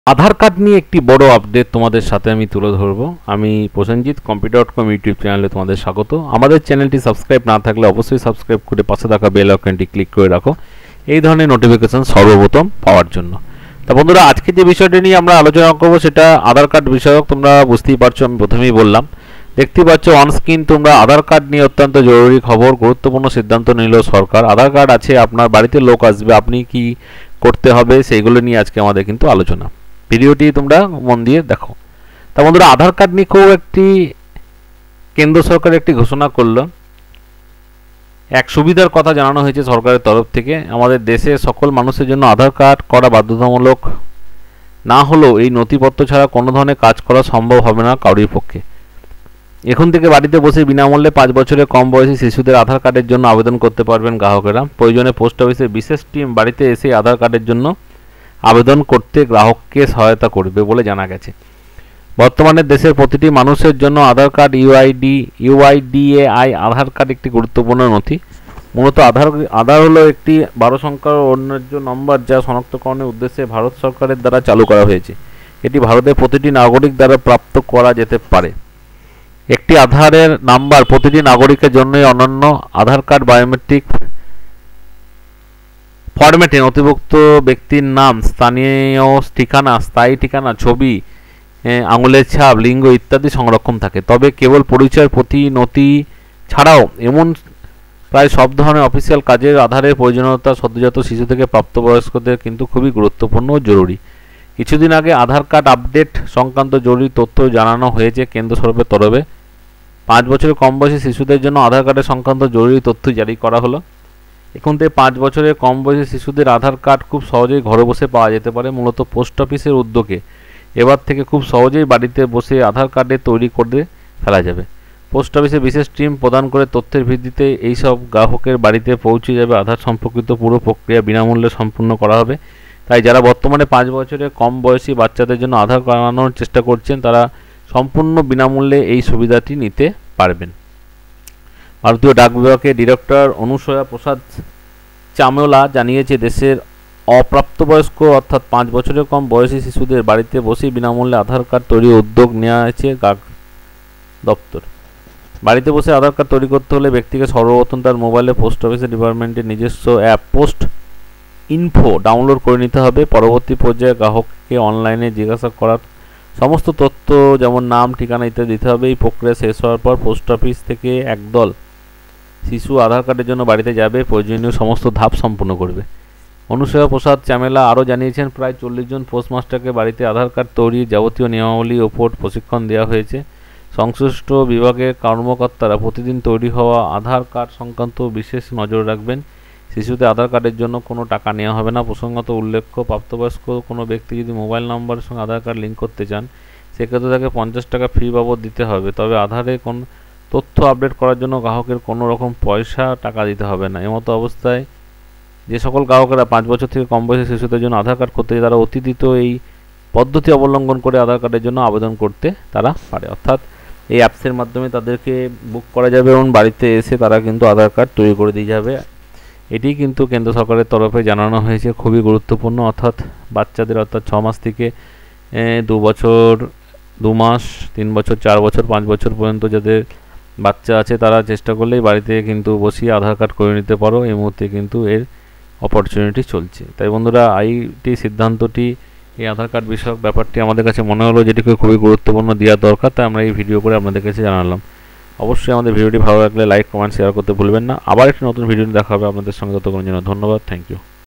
আধার card নিয়ে একটি বড় আপডেট তোমাদের সাথে আমি তুলে ধরবো। আমি প্রসেনজিৎ কম্পিউটার.com ইউটিউব চ্যানেলে তোমাদের স্বাগত। আমাদের চ্যানেলটি সাবস্ক্রাইব না থাকলে অবশ্যই সাবস্ক্রাইব করে পাশে থাকা বেল আইকনটি ক্লিক করে রাখো এই ধরনের নোটিফিকেশন সর্বপ্রথম পাওয়ার জন্য। তা বন্ধুরা, আজকে যে বিষয়টি নিয়ে আমরা আলোচনা করব সেটা আধার কার্ড বিষয়ক। তোমরা বুঝতেই পারছো, আমি প্রথমেই বললাম, দেখতেই পাচ্ছ অন স্ক্রিন তোমরা আধার কার্ড নিয়ে অত্যন্ত জরুরি খবর, গুরুত্বপূর্ণ সিদ্ধান্ত নিল সরকার। আধার কার্ড আছে, আপনার বাড়িতে লোক আসবে, আপনি কি করতে হবে সেইগুলো নিয়ে আজকে আমাদের কিন্তু আলোচনা। ভিডিওটি তোমরা মন দিয়ে দেখো। তা বন্ধুরা, আধার কার্ড নিয়ে খুব একটি কেন্দ্র সরকার একটি ঘোষণা করলো। এক সুবিধার কথা জানানো হয়েছে সরকারের তরফ থেকে। আমাদের দেশের সকল মানুষের জন্য আধার কার্ড করা বাধ্যতামূলক না হলেও এই নথিপত্র ছাড়া কোনো ধরনের কাজ করা সম্ভব হবে না কারোর পক্ষে। এখন থেকে বাড়িতে বসে বিনামূল্যে 5 বছরের কম বয়সী শিশুদের আধার কার্ডের জন্য আবেদন করতে পারবেন গ্রাহকেরা। প্রয়োজনে পোস্ট অফিসের বিশেষ টিম বাড়িতে এসে আধার কার্ডের জন্য আবেদন করতে গ্রাহককে সহায়তা করবে বলে জানা গেছে। বর্তমানে দেশের প্রতিটি মানুষের জন্য Aadhaar card UIDAI Aadhaar card একটি গুরুত্বপূর্ণ নথি। মূলত আধার হলো একটি 12 সংখ্যার অন্যান্য নম্বর যা শনাক্তকরণের উদ্দেশ্যে ভারত সরকারের দ্বারা চালু করা হয়েছে। এটি ভারতের প্রতিটি নাগরিক দ্বারা প্রাপ্ত করা যেতে পারে। একটি আধারের নাম্বার প্রতিটি নাগরিকের জন্যই অনন্য। আধার কার্ড বায়োমেট্রিক ফরম্যাটে নথিভুক্ত ব্যক্তির নাম, স্থানীয় ঠিকানা, স্থায়ী ঠিকানা, ছবি, আঙুলের ছাপ, লিঙ্গ ইত্যাদি সংরক্ষণ থাকে। তবে কেবল পরিচয় প্রতি নথি ছাড়াও এমন প্রায় সব ধরনের অফিসিয়াল কাজের আধারের প্রয়োজনীয়তা সদ্যজাত শিশু থেকে প্রাপ্তবয়স্কদের কিন্তু খুবই গুরুত্বপূর্ণ ও জরুরি। কিছুদিন আগে আধার কার্ড আপডেট সংক্রান্ত জরুরি তথ্য জানানো হয়েছে কেন্দ্র সরকারের তরফে। 5 বছরের কম বয়সী শিশুদের জন্য আধার কার্ডের সংক্রান্ত জরুরি তথ্য জারি করা হলো। এখন থেকে 5 বছরের কম বয়সী শিশুদের আধার কার্ড খুব সহজেই ঘরে বসে পাওয়া যেতে পারে। মূলত পোস্ট অফিসের উদ্যোগে এবার থেকে খুব সহজেই বাড়িতে বসে আধার কার্ডে তৈরি করে ফেলা যাবে। পোস্ট অফিসে বিশেষ টিম প্রদান করে তথ্যের ভিত্তিতে এইসব গ্রাহকের বাড়িতে পৌঁছে যাবে। আধার সম্পর্কিত পুরো প্রক্রিয়া বিনামূল্যে সম্পূর্ণ করা হবে। তাই যারা বর্তমানে 5 বছরের কম বয়সী বাচ্চাদের জন্য আধার করানোর চেষ্টা করছেন তারা সম্পূর্ণ বিনামূল্যে এই সুবিধাটি নিতে পারবেন। ভারতীয় ডাক বিভাগের ডিরেক্টর অনুসয়া প্রসাদ চামেলা জানিয়েছে, দেশের অপ্রাপ্তবয়স্ক অর্থাৎ 5 বছরের কম বয়সী শিশুদের বাড়িতে বসেই বিনামূল্যে আধার কার্ড তৈরির উদ্যোগ নেওয়া হয়েছে ডাক দপ্তর। বাড়িতে বসে আধার কার্ড তৈরি করতে হলে ব্যক্তিকে সর্বপ্রথম তার মোবাইলে পোস্ট অফিসের ডিপার্টমেন্টের নিজস্ব অ্যাপ পোস্ট ইনফো ডাউনলোড করে নিতে হবে। পরবর্তী পর্যায়ে গ্রাহককে অনলাইনে জিজ্ঞাসা করার সমস্ত তথ্য যেমন নাম, ঠিকানা ইত্যাদি দিতে হবে। এই প্রক্রিয়া শেষ হওয়ার পর পোস্ট অফিস থেকে একদল শিশু আধার কার্ডের জন্য বাড়িতে যাবে, প্রয়োজনীয় সমস্ত ধাপ সম্পূর্ণ করবে। অনুসয়া প্রসাদ চামেলা আরও জানিয়েছেন, প্রায় 40 জন পোস্টমাস্টারকে বাড়িতে আধার কার্ড তৈরির যাবতীয় নিয়মাবলীর ওপর প্রশিক্ষণ দেওয়া হয়েছে। সংশ্লিষ্ট বিভাগের কর্মকর্তারা প্রতিদিন তৈরি হওয়া আধার কার্ড সংক্রান্ত বিশেষ নজর রাখবেন। শিশুদের আধার কার্ডের জন্য কোনো টাকা নেওয়া হবে না। প্রসঙ্গত উল্লেখ্য, প্রাপ্তবয়স্ক কোনো ব্যক্তি যদি মোবাইল নম্বরের সঙ্গে আধার কার্ড লিঙ্ক করতে চান সেক্ষেত্রে তাকে 50 টাকা ফি বাবদ দিতে হবে। তবে আধারে কোন তথ্য আপডেট করার জন্য গ্রাহকের কোনো রকম টাকা দিতে হবে না। এমতো অবস্থায় যে সকল গ্রাহকেরা 5 বছর থেকে কম বয়সী শিশুদের জন্য আধার কার্ড করতে চায় তারা অতীত এই পদ্ধতি অবলম্বন করে আধার কার্ডের জন্য আবেদন করতে তারা পারে। অর্থাৎ এই অ্যাপসের মাধ্যমে তাদেরকে বুক করা যাবে এবং বাড়িতে এসে তারা কিন্তু আধার কার্ড তৈরি করে দিয়ে যাবে। এটি কিন্তু কেন্দ্র সরকারের তরফে জানানো হয়েছে, খুবই গুরুত্বপূর্ণ। অর্থাৎ বাচ্চাদের অর্থাৎ 6 মাস থেকে 2 বছর 2 মাস 3 বছর 4 বছর 5 বছর পর্যন্ত যাদের বাচ্চা আছে তারা চেষ্টা করলেই বাড়িতে কিন্তু বসিয়ে আধার কার্ড করে নিতে পারো। এই মুহূর্তে কিন্তু এর অপরচুনিটি চলছে। তাই বন্ধুরা, এই সিদ্ধান্তটি, এই আধার কার্ড বিষয়ক ব্যাপারটি আমাদের কাছে মনে হলো যেটিকে খুবই গুরুত্বপূর্ণ দেওয়া দরকার, তাই আমরা এই ভিডিও করে আপনাদের কাছে জানালাম। অবশ্যই আমাদের ভিডিওটি ভালো লাগলে লাইক, কমেন্ট, শেয়ার করতে ভুলবেন না। আবার একটি নতুন ভিডিও দেখা হবে আপনাদের সঙ্গে। ততক্ষণের জন্য ধন্যবাদ। Thank you.